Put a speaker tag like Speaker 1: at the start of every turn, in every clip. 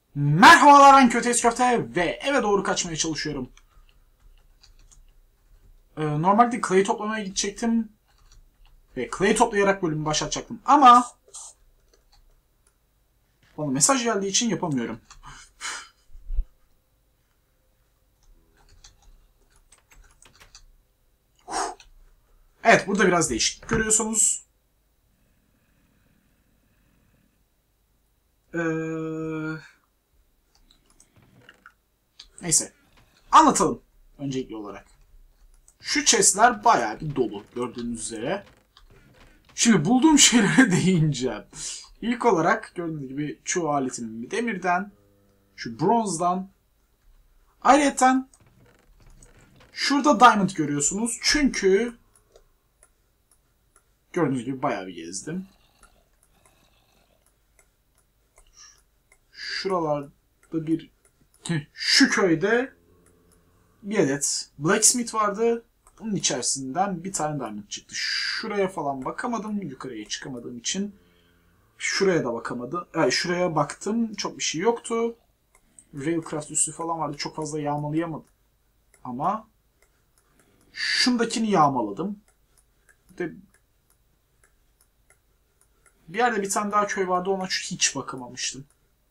Speaker 1: Merhabalar, ben Kötü Köfte ve eve doğru kaçmaya çalışıyorum. Normalde clay toplamaya gidecektim. Ve clay toplayarak bölümü başlatacaktım. Ama bana mesaj geldiği için yapamıyorum. Evet, burada biraz değişiklik görüyorsunuz. Neyse. Anlatalım öncelikli olarak. Şu chestler bayağı bir dolu gördüğünüz üzere. Şimdi bulduğum şeylere değineceğim. İlk olarak gördüğünüz gibi çoğu aletim bir demirden, şu bronzdan. Ayrıca şurada diamond görüyorsunuz. Çünkü gördüğünüz gibi bayağı bir gezdim. Şuralarda şu köyde bir adet blacksmith vardı. Bunun içerisinden bir tane diamond çıktı. Şuraya falan bakamadım. Yukarıya çıkamadığım için. Şuraya da bakamadım. Şuraya baktım. Çok bir şey yoktu. Railcraft üssü falan vardı. Çok fazla yağmalayamadım. Ama şundakini yağmaladım. Bir yerde bir tane daha köy vardı. Ona hiç bakamamıştım.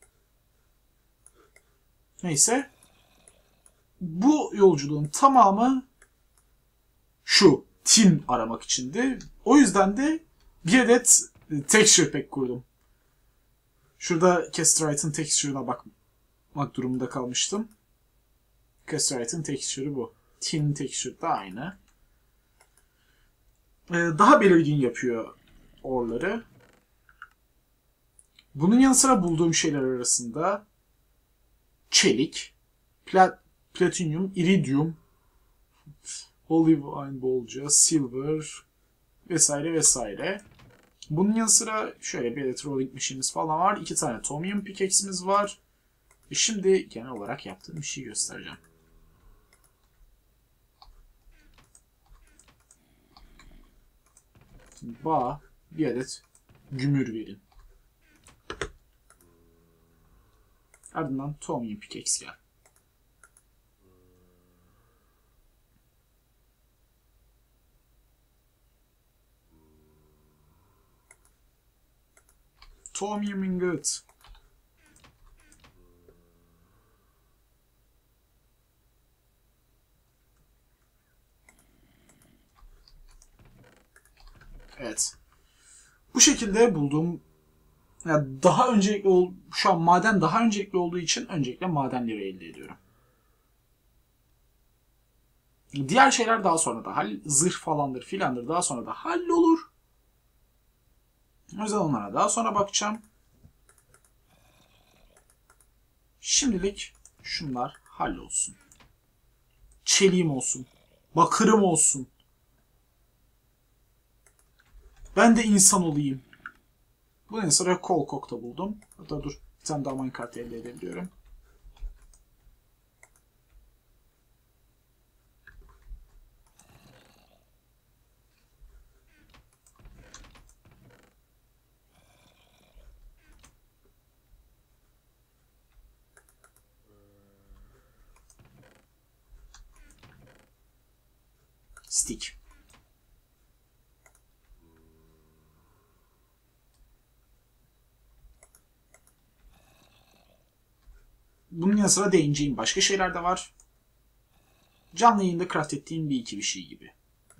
Speaker 1: Neyse. Bu yolculuğun tamamı şu tin aramak içindi. O yüzden de bir adet texture pack kurdum. Şurada Casterite'ın texture'ına bakmak durumunda kalmıştım. Casterite'ın texture'ı bu. Tin texture da aynı. Daha belirgin yapıyor orları. Bunun yanı sıra bulduğum şeyler arasında çelik, platinyum, iridium, olivine bolca, silver vesaire vesaire. Bunun yanı sıra şöyle bir adet rolling machine'imiz falan var. 2 tane tomium pickaxe'imiz var. Şimdi genel olarak yaptığım bir şey göstereceğim. Şimdi bana bir adet gümür verin. Ardından tomium pickaxe gel. Tomium ingot. Evet. Bu şekilde bulduğum, yani daha öncelikli şu an maden daha öncelikli olduğu için öncelikle madenleri elde ediyorum. Diğer şeyler daha sonra da zırh falandır filandır daha sonra da hallolur. O yüzden onlara daha sonra bakacağım. Şimdilik şunlar hallolsun. Çeliğim olsun. Bakırım olsun. Ben de insan olayım. Bunun sonra kol kokta buldum. Hatta dur, bir tane daha minecart elde edebiliyorum. Stick. Bunun yanı sıra değineceğim başka şeyler de var. Canlı yayında craft ettiğim bir şey gibi.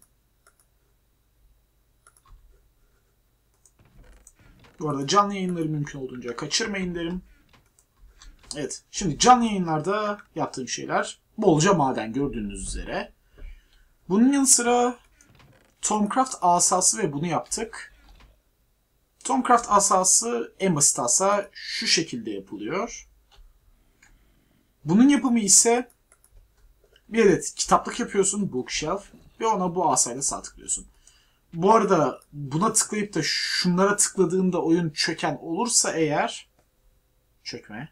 Speaker 1: Bu arada canlı yayınları mümkün olduğunca kaçırmayın derim. Evet, şimdi canlı yayınlarda yaptığım şeyler bolca maden gördüğünüz üzere. Bunun yanı sıra Thaumcraft asası ve bunu yaptık. Thaumcraft asası en basit asa şu şekilde yapılıyor. Bunun yapımı ise bir adet kitaplık yapıyorsun, bookshelf, ve ona bu asayla sağ tıklıyorsun. Bu arada buna tıklayıp da şunlara tıkladığında oyun çöken olursa eğer çökme.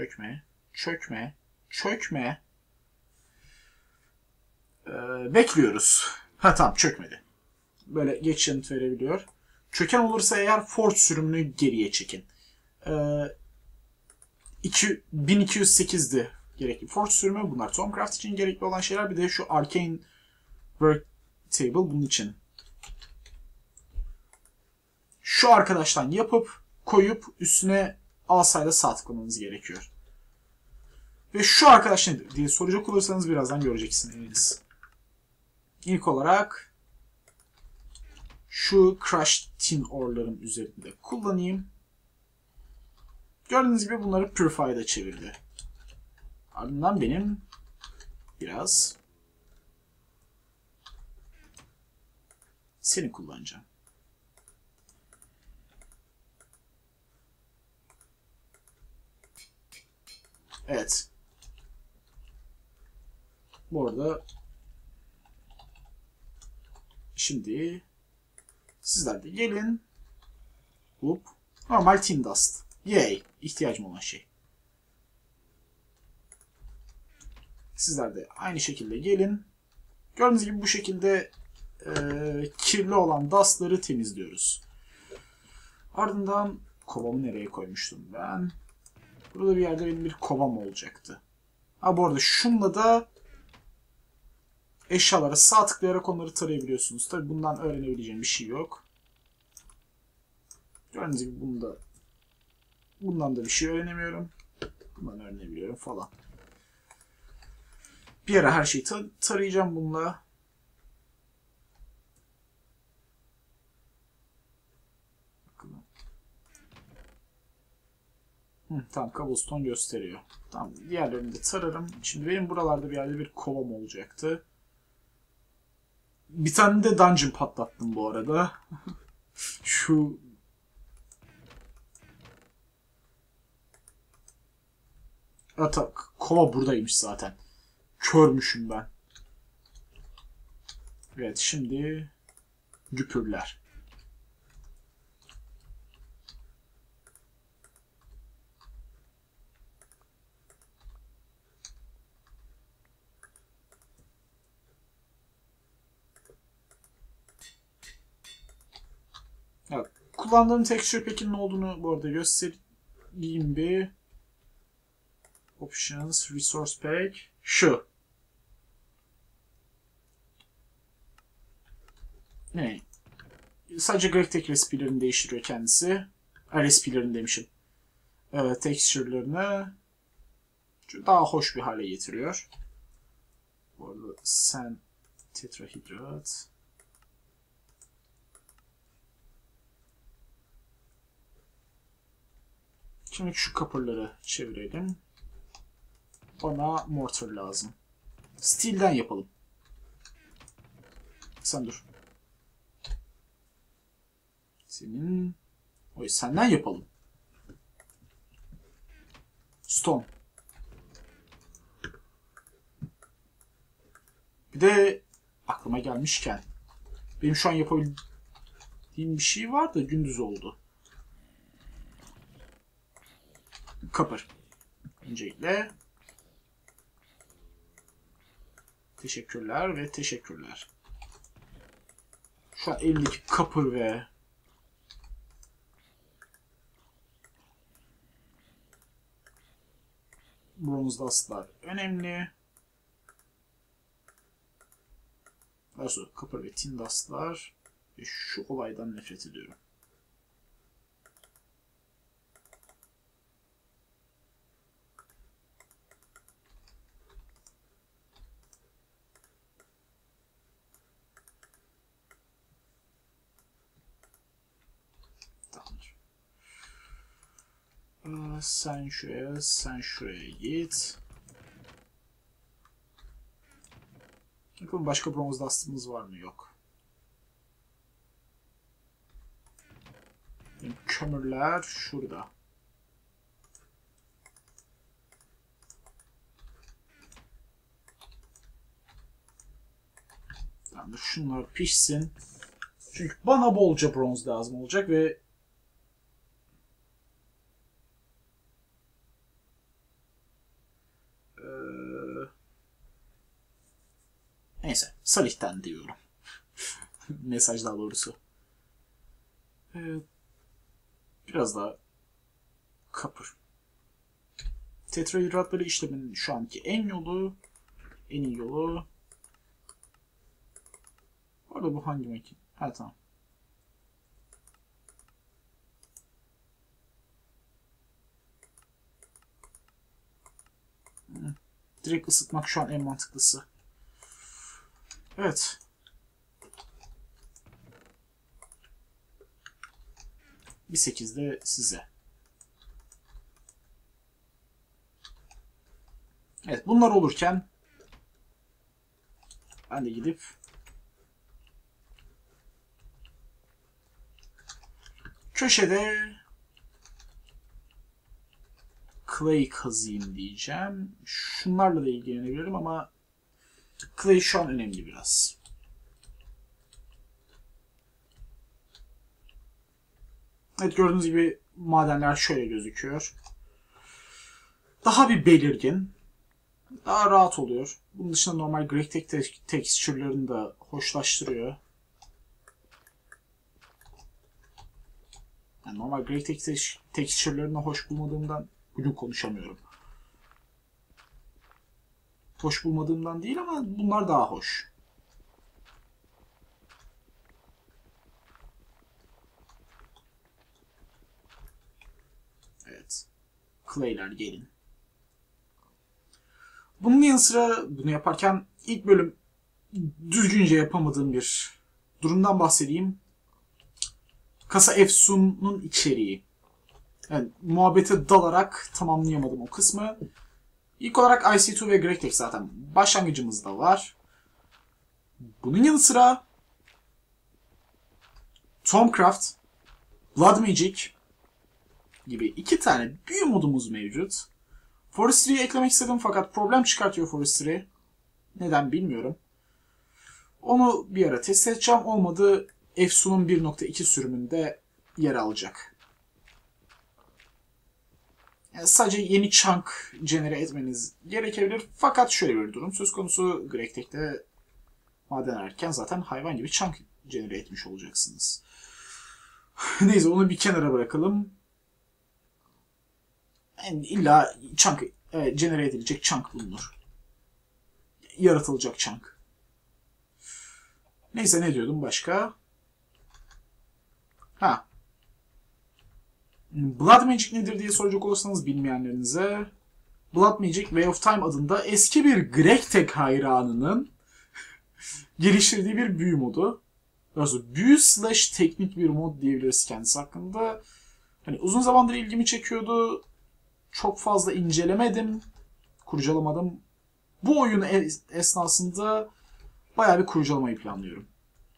Speaker 1: Bekliyoruz. Ha tamam, çökmedi. Böyle geç yanıt verebiliyor. Çöken olursa eğer forge sürümünü geriye çekin. 1208'di gerekli forge sürümü. Bunlar Thaumcraft için gerekli olan şeyler. Bir de şu Arcane Work Table bunun için. Şu arkadaştan yapıp koyup üstüne asayla sağ tıklamanız gerekiyor. Ve şu arkadaş nedir diye soracak olursanız birazdan göreceksiniz. İlk olarak şu Crushed Tin Ore'ların üzerinde kullanayım. Gördüğünüz gibi bunları Purify'da çevirdi. Ardından benim biraz seni kullanacağım. Evet. Bu arada şimdi sizler de gelin. Hop. Normal Tin Dust. Yay. İhtiyacım olan şey. Sizler de aynı şekilde gelin. Gördüğünüz gibi bu şekilde kirli olan dustları temizliyoruz. Ardından kovamı nereye koymuştum ben? Burada bir yerde benim bir kovam olacaktı. Ha bu arada şunla da eşyalara sağ tıklayarak onları tarayabiliyorsunuz. Tabi bundan öğrenebileceğim bir şey yok. Gördüğünüz gibi bundan da bir şey öğrenemiyorum. Bundan öğrenebiliyorum falan. Bir ara her şeyi tarayacağım bununla. Tamam, cobblestone gösteriyor. Tamam, diğerlerini de tararım. Şimdi benim buralarda bir yerde bir kovam olacaktı. Bir tane de dungeon patlattım bu arada. Şu atak kova buradaymış zaten. Körmüşüm ben. Evet, şimdi güpürler. Evet, kullandığım texture pack'in ne olduğunu bu arada göstereyim bir. Options, Resource Pack. Şu. Ne? Sadece GregTech recipe'lerini değiştiriyor kendisi. Recipe'lerini demişim. Texture'larını daha hoş bir hale getiriyor. Bu arada sen tetrahidrat. Şimdi şu kapırları çevirelim. Bana mortar lazım. Steel'den yapalım. Sen dur. Senden yapalım. Stone. Bir de aklıma gelmişken benim şu an yapabildiğim bir şey var da gündüz oldu. Kapır. Öncelikle teşekkürler ve teşekkürler. Şu an elimdeki kapır ve bronze dustlar önemli. Daha sonra kapır ve tin dustlar ve şu olaydan nefret ediyorum. Sen şuraya git. Bakalım başka bronze dust'ımız var mı? Yok. Kömürler şurada. Tamam, şunlar pişsin. Çünkü bana bolca bronz lazım olacak ve neyse, Salih'ten diyorum. Mesaj daha doğrusu. Biraz daha kapır. Tetrahidratları işlemenin şu anki en iyi yolu. Orada bu hangi makine? Ha tamam. Direkt ısıtmak şu an en mantıklısı. Evet. Bir 8 de size. Evet, bunlar olurken ben de gidip köşede clay kazıyım diyeceğim. Şunlarla da ilgilenebilirim ama clay şu an önemli biraz. Evet, gördüğünüz gibi madenler şöyle gözüküyor. Daha bir belirgin. Daha rahat oluyor. Bunun dışında normal Greg texture'larını da hoşlaştırıyor. Yani normal Greg texture'larını hoş bulmadığımdan bugün konuşamıyorum. Hoş bulmadığımdan değil ama bunlar daha hoş. Evet. Clay'ler gelin. Bunun yanı sıra bunu yaparken ilk bölüm düzgünce yapamadığım bir durumdan bahsedeyim. Kasa Efsun'un içeriği. Yani muhabbete dalarak tamamlayamadım o kısmı. İlk olarak IC2 ve GregTech zaten başlangıcımızda var. Bunun yanı sıra Thaumcraft, Blood Magic gibi 2 tane büyü modumuz mevcut. Forestry'yi eklemek istedim fakat problem çıkartıyor Forestry. Neden bilmiyorum. Onu bir ara test edeceğim. Olmadı Efsun'un 1.2 sürümünde yer alacak. Yani sadece yeni chunk genere etmeniz gerekebilir. Fakat şöyle bir durum söz konusu. GregTech'te maden ararken zaten hayvan gibi chunk genere etmiş olacaksınız. Neyse, onu bir kenara bırakalım. Yani illa chunk, genere edilecek chunk bulunur. Yaratılacak chunk. Neyse, ne diyordum başka? Ha. Blood Magic nedir diye soracak olursanız bilmeyenlerinize. Blood Magic Way of Time adında eski bir GregTech hayranının geliştirdiği bir büyü modu. Doğrusu büyü / teknik bir mod diyebiliriz kendisi hakkında. Hani uzun zamandır ilgimi çekiyordu. Çok fazla incelemedim. Kurcalamadım. Bu oyun esnasında bayağı bir kurcalamayı planlıyorum.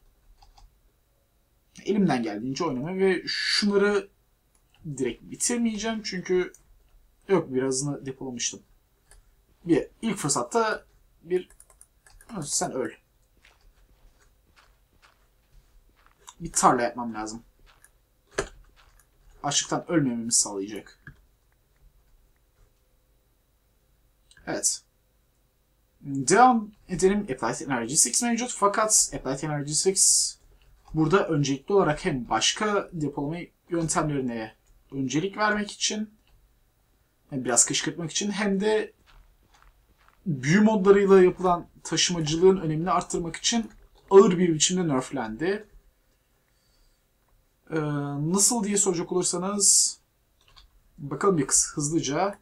Speaker 1: Elimden geldiğince oynamayı ve şunları direkt bitirmeyeceğim çünkü yok, birazını depolamıştım. İlk fırsatta sen öl. Bir tarla yapmam lazım. Açlıktan ölmememizi sağlayacak. Evet. Devam edelim. Applied Energy 6 mevcut fakat Applied Energy 6 burada öncelikli olarak hem başka depolama yöntemlerine öncelik vermek için, hem biraz kışkırtmak için, hem de büyü modlarıyla yapılan taşımacılığın önemini arttırmak için ağır bir biçimde nerflendi. Nasıl diye soracak olursanız bakalım bir hızlıca.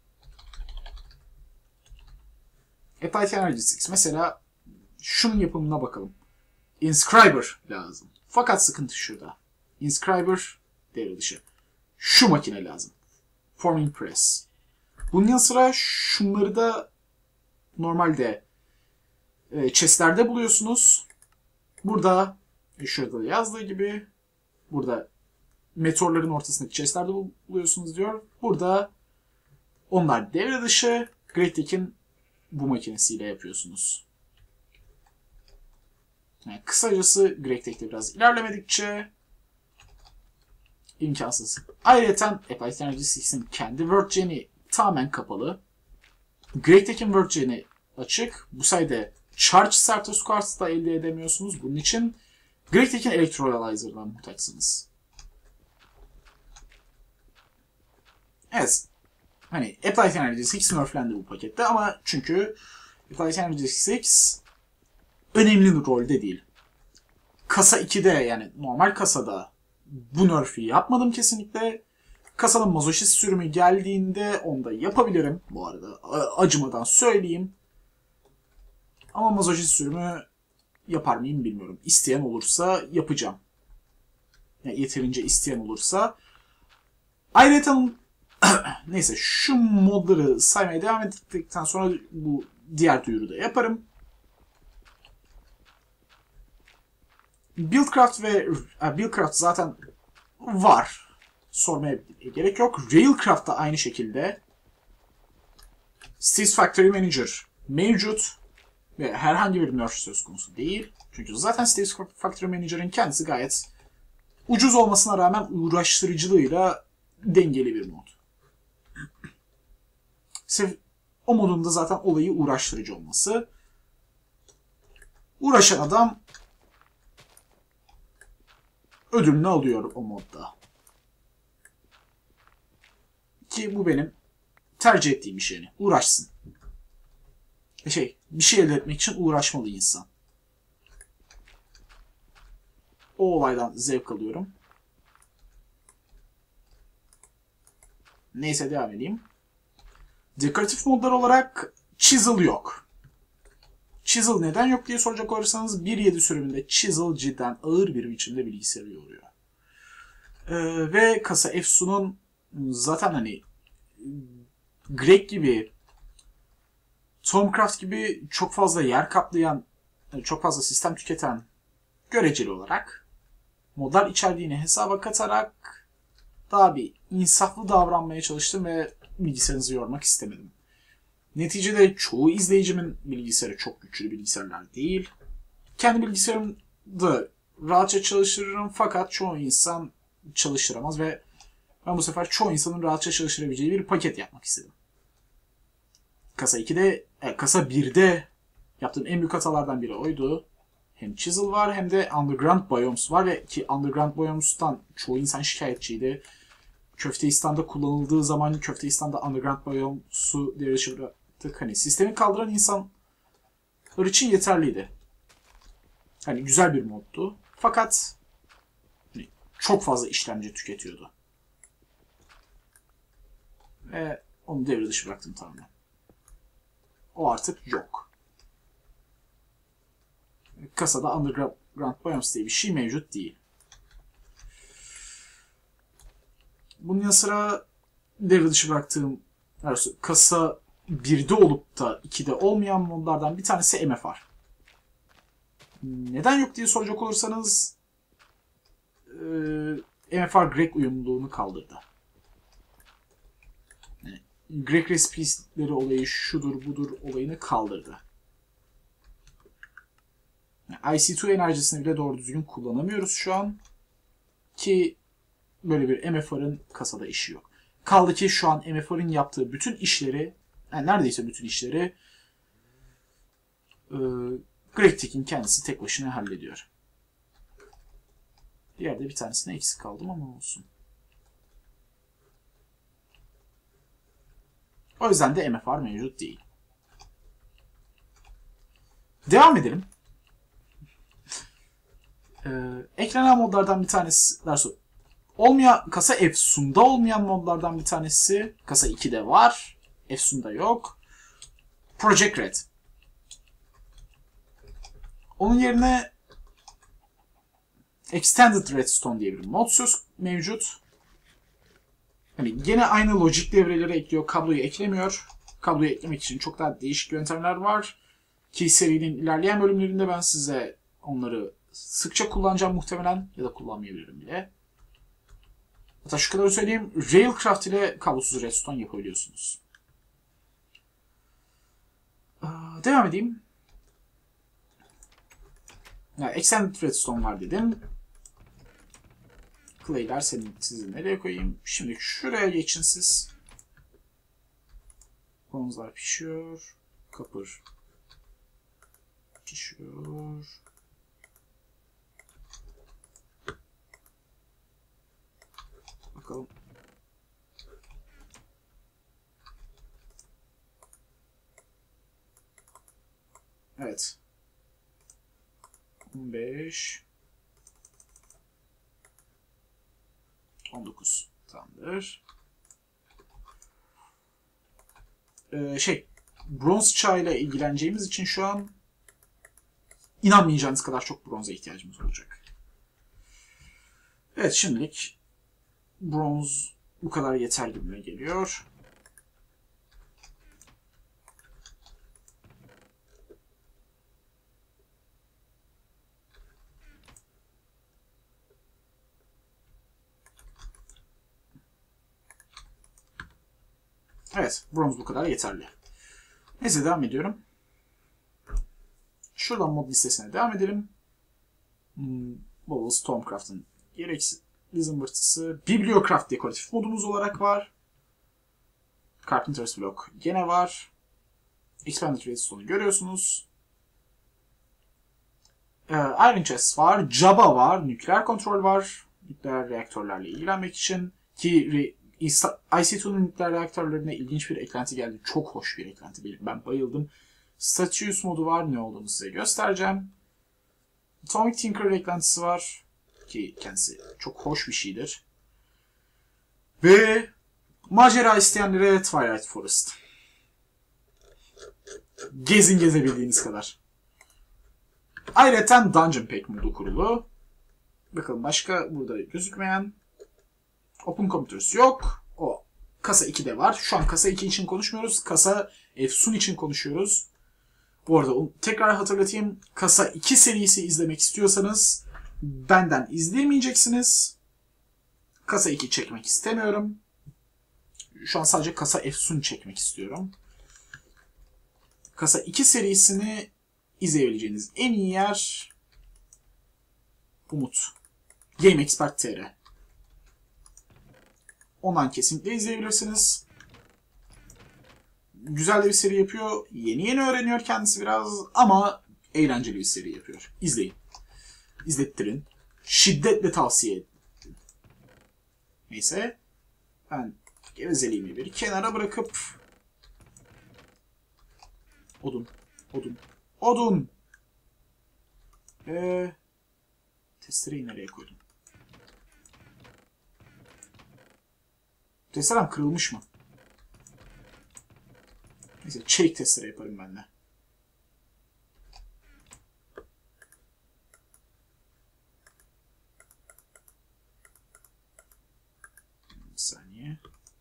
Speaker 1: Applied Energy 6 mesela şunun yapımına bakalım. Inscriber lazım. Fakat sıkıntı şurada. Inscriber devre dışı. Şu makine lazım. Forming Press. Bunun yanı sıra şunları da normalde chestlerde buluyorsunuz. Burada şurada da yazdığı gibi burada meteorların ortasındaki chestlerde buluyorsunuz diyor. Burada onlar devre dışı. GregTech'in bu makinesiyle yapıyorsunuz. Yani kısacası GregTech'te biraz ilerlemedikçe imkansız. Ayrıca Applied Energy 6'in kendi World Gen'i tamamen kapalı. GregTech'in World Gen'i açık. Bu sayede Charge Starter Quartz da elde edemiyorsunuz. Bunun için GregTech'in Electrolyzer'dan muhtaçsınız. Evet. Hani Applied Energy 6 nerflendi bu pakette ama çünkü Applied Energy 6 önemli bir rolde değil. Kasa 2'de yani normal kasada bu nerf'i yapmadım kesinlikle. Kasanın mazoşist sürümü geldiğinde onu da yapabilirim bu arada. Acımadan söyleyeyim. Ama mazoşist sürümü yapar mıyım bilmiyorum. İsteyen olursa yapacağım. Yani yeterince isteyen olursa. Ayrıca neyse şu modları saymaya devam ettikten sonra bu diğer duyuruda yaparım. Buildcraft zaten var. Sormaya gerek yok. Railcraft da aynı şekilde. Steve's Factory Manager mevcut. Ve herhangi bir nerf söz konusu değil. Çünkü zaten Steve's Factory Manager'ın kendisi gayet ucuz olmasına rağmen uğraştırıcılığıyla dengeli bir mod. Sırf o modun da zaten olayı uğraştırıcı olması. Uğraşan adam ödülünü alıyor o modda. Ki bu benim tercih ettiğim bir şey. Yani. Uğraşsın. Bir şey elde etmek için uğraşmalı insan. O olaydan zevk alıyorum. Neyse devam edeyim. Dekoratif modlar olarak Chisel yok. Chisel neden yok diye soracak olursanız 1.7 sürümünde Chisel cidden ağır bir biçimde bilgisayarı yoruyor. Ve kasa Efsun'un zaten hani Greg gibi, Stormcraft gibi çok fazla yer kaplayan, çok fazla sistem tüketen göreceli olarak modlar içerdiğini hesaba katarak daha bir insaflı davranmaya çalıştım ve bilgisayarınızı yormak istemedim. Neticede çoğu izleyicimin bilgisayarı çok güçlü bilgisayarlar değil. Kendi bilgisayarımda rahatça çalıştırırım fakat çoğu insan çalıştıramaz ve ben bu sefer çoğu insanın rahatça çalıştırabileceği bir paket yapmak istedim. Kasa 1'de yaptığım en büyük hatalardan biri oydu. Hem Chisel var hem de Underground Biomes var ve ki Underground Biomes'tan çoğu insan şikayetçiydi. Köfteistan'da kullanıldığı zaman Köfteistan'da Underground Biomes'u devre dışı bıraktık. Hani sistemi kaldıran insanlar için yeterliydi. Hani güzel bir moddu. Fakat hani, çok fazla işlemci tüketiyordu. Ve onu devre dışı bıraktım tamamen. O artık yok. Kasada Underground Biomes diye bir şey mevcut değil. Bunun yanı sıra devre dışı bıraktığım kasa 1'de olup da 2'de olmayan modlardan bir tanesi MFR. Neden yok diye soracak olursanız MFR Greg uyumluluğunu kaldırdı. Greg recipes'leri olayı şudur budur olayını kaldırdı. IC2 enerjisini bile doğru düzgün kullanamıyoruz şu an. Ki böyle bir MFR'ın kasada işi yok. Kaldı ki şu an MFR'ın yaptığı bütün işleri, yani neredeyse bütün işleri GregTech'in kendisi tek başına hallediyor. Diğerde bir tanesine eksik kaldım ama olsun. O yüzden de MFR mevcut değil. Devam edelim. Eklenen modlardan bir tanesi, kasa Efsun'da olmayan modlardan bir tanesi, kasa 2'de var, Efsun'da yok. Project Red. Onun yerine Extended Redstone diye bir mod mevcut. Hani gene aynı lojik devreleri ekliyor, kabloyu eklemiyor. Kabloyu eklemek için çok daha değişik yöntemler var. Ki serinin ilerleyen bölümlerinde ben size onları sıkça kullanacağım muhtemelen ya da kullanmayabilirim bile. Hatta şu kadar söyleyeyim, Railcraft ile kablosuz redstone yapabiliyorsunuz. Devam edeyim. Yani Extended Redstone var dedim. Clay'ler sizi nereye koyayım? Şimdi şuraya geçin siz. Bronzlar pişiyor. Copper pişiyor. Bakalım. Evet. 15. 19. Tamamdır. Bronz çağıyla ilgileneceğimiz için şu an inanmayacağınız kadar çok bronza ihtiyacımız olacak. Evet, şimdilik bronz bu kadar yeter gibime geliyor. Evet, bronz bu kadar yeterli. Neyse, devam ediyorum. Şuradan mod listesine devam edelim. Bubble Stormcraft'ın gereksiz zımbırtısı. Bibliocraft dekoratif modumuz olarak var. Carpenter's Block gene var. Expanded Redstone'u görüyorsunuz. Iron Chest var. Jabba var. Nükleer kontrol var. Nükleer reaktörlerle ilgilenmek için. Ki IC2'nun nükleer reaktörlerine ilginç bir eklenti geldi. Çok hoş bir eklenti. Ben bayıldım. Statius modu var. Ne olduğunu size göstereceğim. Atomic Tinker eklentisi var. Ki kendisi çok hoş bir şeydir. Ve macera isteyenlere Twilight Forest. Gezin gezebildiğiniz kadar. Ayrıca Dungeon Pack modu kurulu. Bakalım başka burada gözükmeyen. Open Computers yok. O kasa 2'de var. Şu an kasa 2 için konuşmuyoruz. Kasa Efsun için konuşuyoruz. Bu arada tekrar hatırlatayım. Kasa 2 serisi izlemek istiyorsanız benden izleyemeyeceksiniz. Kasa 2 çekmek istemiyorum. Şu an sadece Kasa Efsun çekmek istiyorum. Kasa 2 serisini izleyebileceğiniz en iyi yer Umut. GameExpert.tr. Ondan kesinlikle izleyebilirsiniz. Güzel de bir seri yapıyor. Yeni öğreniyor kendisi biraz ama eğlenceli bir seri yapıyor. İzleyin. İzlettirin. Şiddetle tavsiye edin. Neyse. Ben gevezeliğimi bir kenara bırakıp Odun. Testereyi nereye koydum? Testerem kırılmış mı? Neyse, çelik testere yaparım ben de. Bir saniye.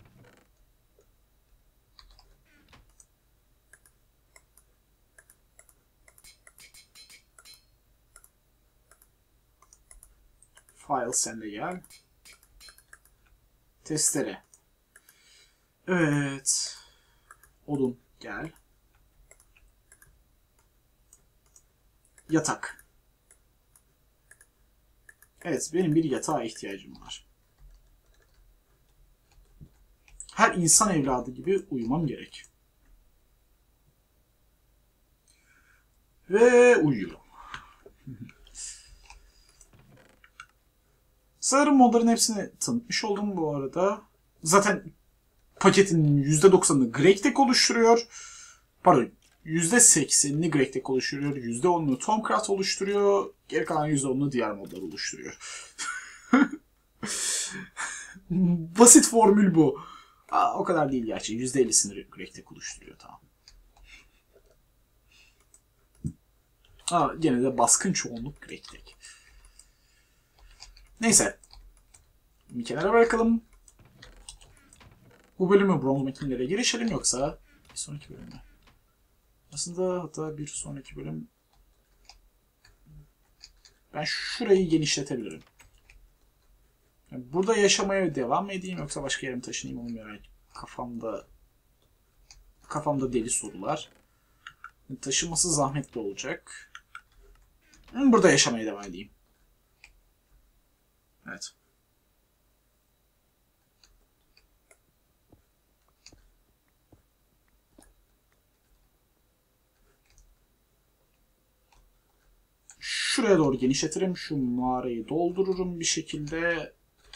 Speaker 1: File sen de gel. Testere. Evet. Odun gel. Yatak. Evet, benim bir yatağa ihtiyacım var. Her insan evladı gibi uyumam gerek. Ve uyuyorum. Sanırım modların hepsini tanıtmış oldum bu arada. Zaten paketin %90'ını GregTech oluşturuyor. Pardon, %80'ini GregTech oluşturuyor. %10'unu Tomcraft oluşturuyor. Geri kalan %10'unu diğer modlar oluşturuyor. Basit formül bu. O kadar değil gerçi. %50'sini GregTech oluşturuyor, tamam. Gene de baskın çoğunluk GregTech. Neyse. Bir kenara bırakalım. Bu bölümü bronz makinelere girişelim yoksa bir sonraki bölümde. Aslında hatta bir sonraki bölüm ben şurayı genişletebilirim. Yani burada yaşamaya devam edeyim yoksa başka yere mi taşınayım onu merak kafamda deli sorular. Taşıması zahmetli olacak. Burada yaşamaya devam edeyim. Evet. Şuraya doğru genişletirim. Şu mağarayı doldururum bir şekilde.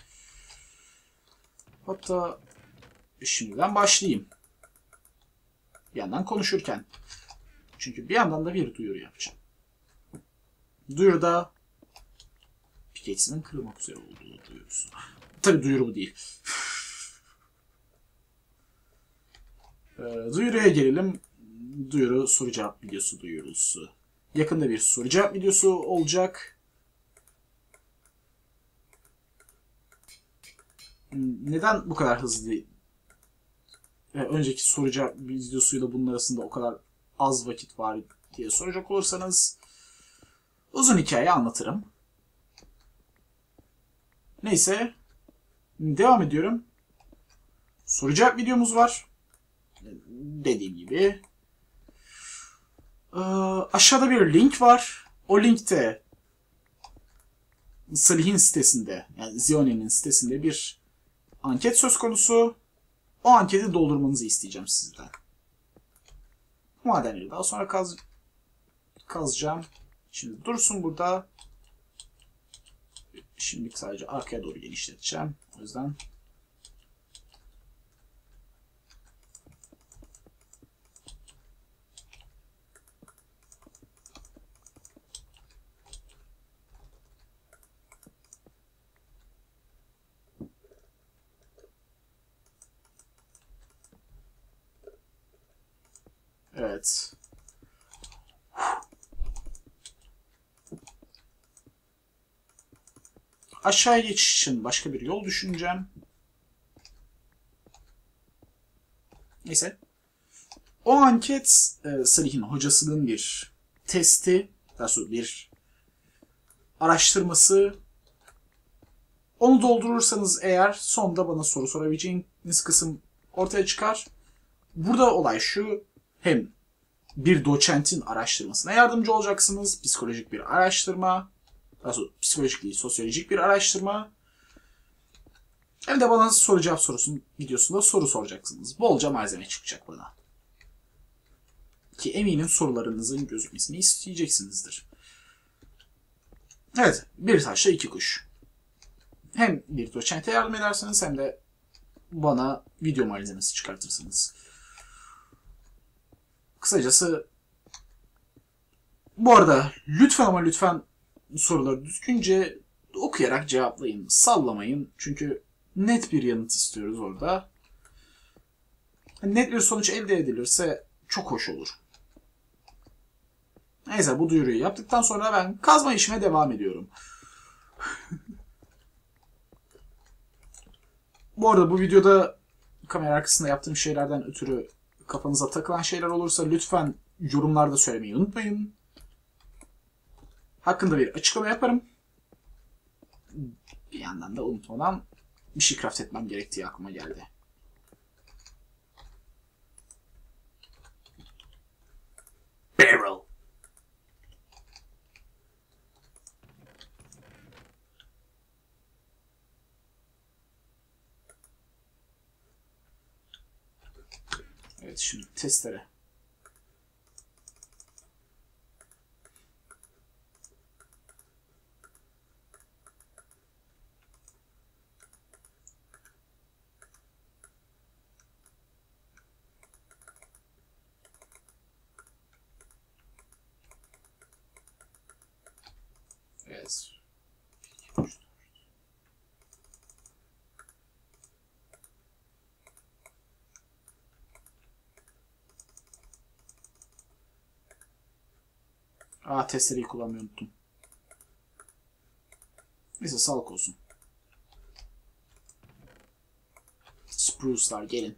Speaker 1: Hatta şimdiden başlayayım. Bir yandan konuşurken. Çünkü bir yandan da bir duyuru yapacağım. Duyuruda pickaxe'inin kırılmak üzere olduğu duyurusu. Tabii duyuru bu değil. Duyuruya gelelim. Duyuru soru cevap videosu duyurusu. Yakında bir soru cevap videosu olacak. Neden bu kadar hızlı? Önceki soru cevap videosuyla bunun arasında o kadar az vakit var diye soracak olursanız uzun hikaye anlatırım. Neyse. Devam ediyorum. Soru cevap videomuz var. Dediğim gibi. Aşağıda bir link var. O linkte Salih'in sitesinde, yani Zione'nin sitesinde bir anket söz konusu. O anketi doldurmanızı isteyeceğim sizden. Madenleri daha sonra kazacağım. Şimdi dursun burada. Şimdi sadece arkaya doğru genişleteceğim. O yüzden evet. Aşağıya geçiş için başka bir yol düşüneceğim. Neyse. O anket Salih'in hocasının bir testi, daha sonra bir araştırması. Onu doldurursanız eğer sonda bana soru sorabileceğiniz kısım ortaya çıkar. Burada olay şu: hem bir doçentin araştırmasına yardımcı olacaksınız. Psikolojik bir araştırma. Daha sonra psikolojik değil, sosyolojik bir araştırma. Hem de bana soru cevap sorusunun videosunda soru soracaksınız. Bolca malzeme çıkacak bana. Ki eminim sorularınızın gözükmesini isteyeceksinizdir. Evet, bir taşla iki kuş. Hem bir doçente yardım edersiniz hem de bana video malzemesi çıkartırsınız. Kısacası bu arada lütfen ama lütfen soruları düzgünce okuyarak cevaplayın. Sallamayın. Çünkü net bir yanıt istiyoruz orada. Net bir sonuç elde edilirse çok hoş olur. Neyse, bu duyuruyu yaptıktan sonra ben kazma işime devam ediyorum. Bu arada bu videoda kamera arkasında yaptığım şeylerden ötürü kafanıza takılan şeyler olursa lütfen yorumlarda söylemeyi unutmayın. Hakkında bir açıklama yaparım. Bir yandan da unutmadan bir şey craft etmem gerektiği aklıma geldi. Barrel. Evet, şimdi testere. Evet. Testereyi kullanmayı unuttum. Neyse, sağlık olsun. Spruce'lar gelin.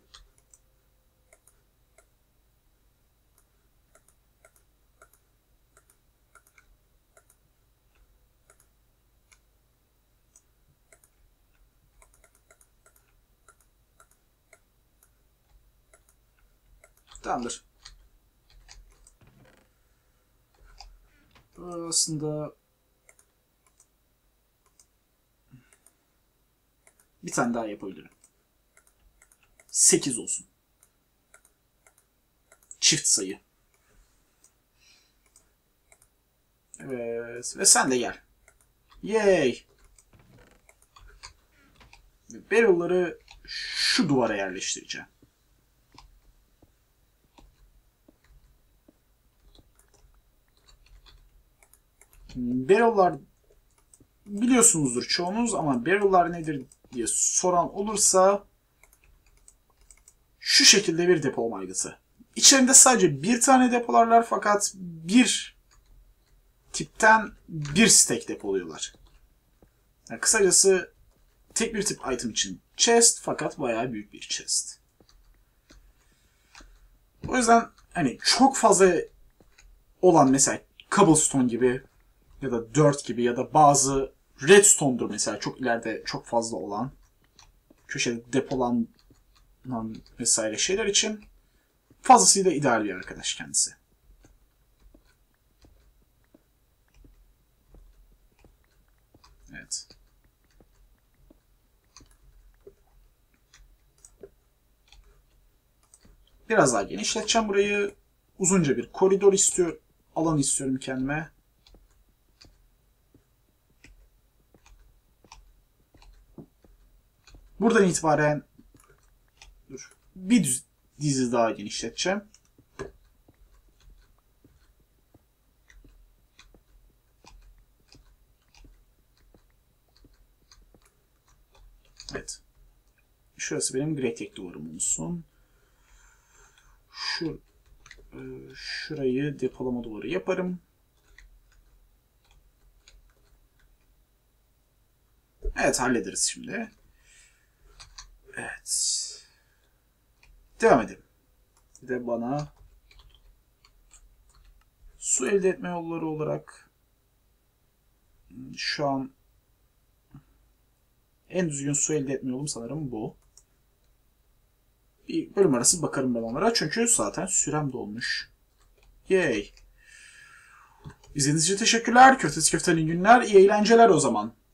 Speaker 1: Tamamdır. Aslında bir tane daha yapabilirim. 8 olsun. Çift sayı. Evet. Ve sen de gel. Yay. Barrel'ları şu duvara yerleştireceğim. Barrel'lar biliyorsunuzdur çoğunuz ama barrel'lar nedir diye soran olursa şu şekilde bir depolama aygıtı. İçerinde sadece bir tane depolarlar fakat bir tipten bir stack depoluyorlar. Yani kısacası tek bir tip item için chest fakat bayağı büyük bir chest. O yüzden hani çok fazla olan mesela cobblestone gibi ya da dirt gibi ya da bazı redstone'dur mesela çok ileride çok fazla olan köşede depolanan vesaire şeyler için fazlasıyla ideal bir arkadaş kendisi. Evet. Biraz daha genişleteceğim burayı. Uzunca bir koridor alan istiyorum kendime. Buradan itibaren bir dizi daha genişleteceğim. Evet. Şurası benim Great Egg duvarım olsun. Şurayı depolama duvarı yaparım. Evet, hallederiz şimdi. Evet. Devam edelim. Bir de bana su elde etme yolları olarak şu an en düzgün su elde etme yolum sanırım bu. Bir bölüm arası bakarım ben onlara çünkü zaten sürem dolmuş. Yay. İzlediğiniz için teşekkürler. Köftesi köftenin günler. İyi eğlenceler o zaman.